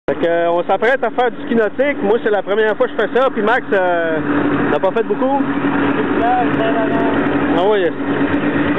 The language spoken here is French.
Fait que, on s'apprête à faire du ski nautique. Moi, c'est la première fois que je fais ça. Puis Max n'a pas fait beaucoup. Ah oui.